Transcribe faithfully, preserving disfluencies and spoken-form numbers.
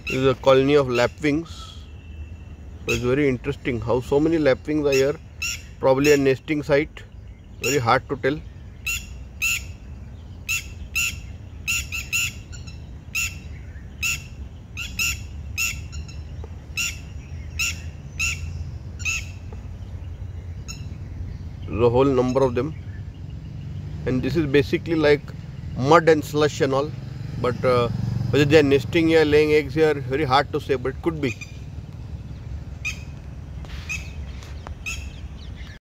This is a colony of lapwings. So it's very interesting how so many lapwings are here. Probably a nesting site. Very hard to tell. There's a whole number of them, and this is basically like mud and slush and all, but uh, whether they are nesting here, laying eggs here, very hard to say, but it could be.